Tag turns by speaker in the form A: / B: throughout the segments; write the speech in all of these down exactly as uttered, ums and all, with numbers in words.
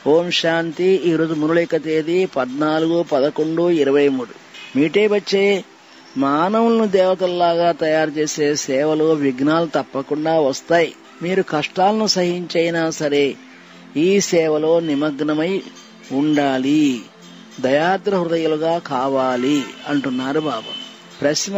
A: ఓం శాంతి. ఈరోజు మురళిక తేదీ పద్నాలుగు పదకొండు ఇరవై మూడు. మీటే వచ్చే మానవులను దేవతల్లాగా తయారు చేసే సేవలో విఘ్నాలు తప్పకుండా వస్తాయి. మీరు కష్టాలను సహించైనా సరే ఈ సేవలో నిమగ్నమై ఉండాలి, దయాద్ర హృదయాలుగా కావాలి అంటున్నారు బాబా. ప్రశ్న: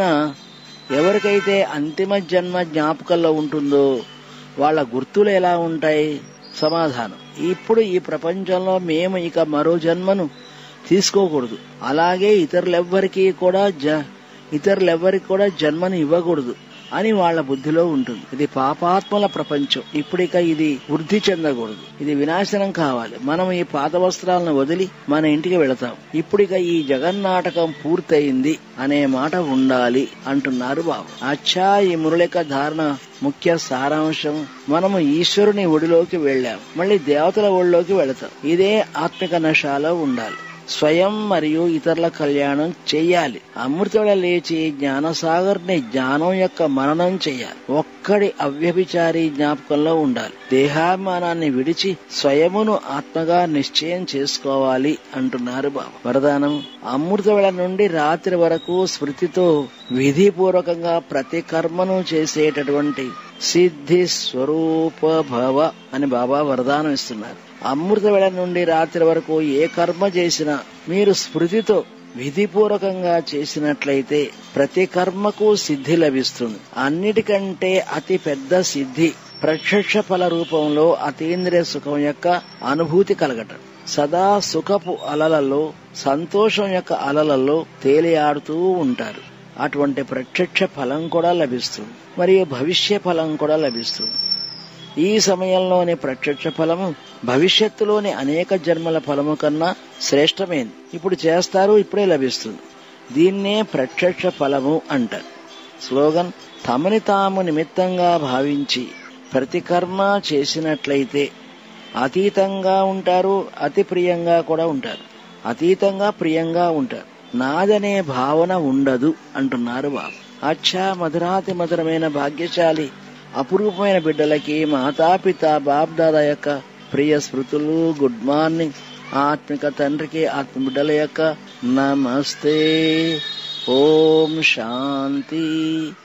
A: ఎవరికైతే అంతిమ జన్మ జ్ఞాపకంలో ఉంటుందో వాళ్ళ గుర్తులు ఎలా ఉంటాయి? సమాధానం: ఇప్పుడు ఈ ప్రపంచంలో మేము ఇక మరో జన్మను తీసుకోకూడదు, అలాగే ఇతరులెవ్వరికీ కూడా జ ఇతరులెవ్వరికి కూడా జన్మను ఇవ్వకూడదు అని వాళ్ళ బుద్ధిలో ఉంటుంది. ఇది పాపాత్మల ప్రపంచం. ఇప్పుడిక ఇది వృద్ధి చెందకూడదు, ఇది వినాశనం కావాలి. మనం ఈ పాత వస్త్రాలను వదిలి మన ఇంటికి వెళతాం. ఇప్పుడిక ఈ జగన్నాటకం పూర్తయింది అనే మాట ఉండాలి అంటున్నారు బాబు. అచ్చా, ఈ మురళిక ధారణ ముఖ్య సారాంశం: మనము ఈశ్వరుని ఒడిలోకి వెళ్ళాం, మళ్ళీ దేవతల ఒడిలోకి వెళతాం. ఇదే ఆత్మిక నశాలో ఉండాలి. స్వయం మరియు ఇతరుల కళ్యాణం చెయ్యాలి. అమృతుడ లేచి జ్ఞానసాగర్ ని జ్ఞానం యొక్క మననం చెయ్యాలి. ఒక్కడి అవ్యభిచారి జ్ఞాపకంలో ఉండాలి. దేహాభిమానాన్ని విడిచి స్వయమును ఆత్మగా నిశ్చయం చేసుకోవాలి అంటున్నారు బాబా. వరదానం: అమృతవేళ నుండి రాత్రి వరకు స్మృతితో విధిపూర్వకంగా ప్రతి కర్మను చేసేటటువంటి సిద్ధి స్వరూప భవ అని బాబా వరదానం ఇస్తున్నారు. అమృత వేళ నుండి రాత్రి వరకు ఏ కర్మ చేసినా మీరు స్మృతితో విధిపూర్వకంగా చేసినట్లయితే ప్రతి కర్మకు సిద్ధి లభిస్తుంది. అన్నిటికంటే అతి పెద్ద సిద్ధి ప్రత్యక్ష ఫల రూపంలో అతీంద్రియ సుఖం యొక్క అనుభూతి కలగటం. సదా సుఖపు అలలలో, సంతోషం యొక్క అలలలో తేలియాడుతూ ఉంటారు. అటువంటి ప్రత్యక్ష ఫలం కూడా లభిస్తుంది, మరియు భవిష్య ఫలం కూడా లభిస్తుంది. ఈ సమయంలోని ప్రత్యక్ష ఫలము భవిష్యత్తులోని అనేక జన్మల ఫలము కన్నా శ్రేష్టమైంది. ఇప్పుడు చేస్తారు, ఇప్పుడే లభిస్తుంది. దీన్నే ప్రత్యక్ష ఫలము అంటారు. స్లోగన్: తమని తాము నిమిత్తంగా భావించి ప్రతి కర్మ చేసినట్లయితే అతీతంగా ఉంటారు, అతి ప్రియంగా కూడా ఉంటారు. అతీతంగా ప్రియంగా ఉంటారు. నాదనే భావన ఉండదు అంటున్నారు బాబు. అచ్చా, మధురాతి మధురమైన భాగ్యశాలి అపురూపమైన బిడ్డలకి మాతాపిత బాప్ దాదా యొక్క ప్రియ స్మృతులు. Good morning. ఆత్మిక తండ్రికి ఆత్మ బిడ్డల యొక్క నమస్తే. ఓం శాంతి.